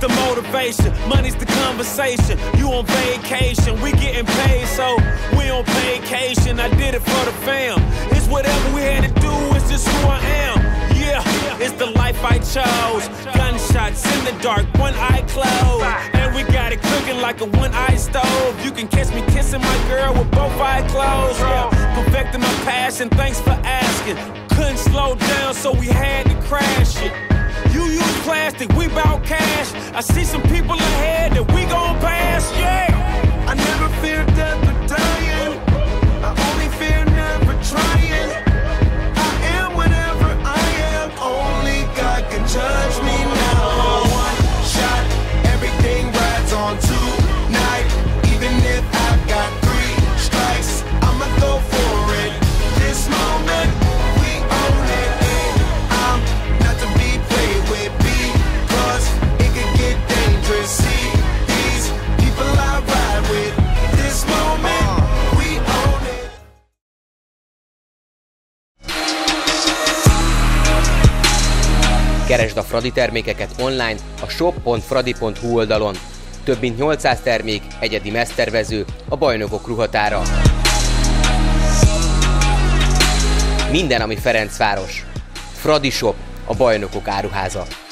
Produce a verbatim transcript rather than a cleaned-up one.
the motivation, money's the conversation. You on vacation, we getting paid, so we on vacation. I did it for the fam. It's whatever we had to do, it's just who I am. Yeah, it's the life I chose. Gunshots in the dark, one eye closed, and we got it cooking like a one-eye stove. You can catch me kissing my girl with both eyes closed. Yeah, perfecting my passion, thanks for asking. Couldn't slow down, so we had to crash it. You use plastic, we bout cash. I see some people ahead that we gon' pass, yeah. I never fear death or dying. I only fear never trying. I am whatever I am. Only God can judge me now. One shot, everything rides on tonight. Even if I've got three strikes, I'ma go for it. This moment, we own it. And I'm not to be played with because it could get dangerous. See these people I ride with. This moment, we own it. Keresd a Fradi termékeket online a shop pont fradi pont hu oldalon. Több mint nyolcszáz termék, egyedi meztervező, a bajnokok ruhatára. Minden, ami Ferencváros. Fradi Shop, a bajnokok áruháza.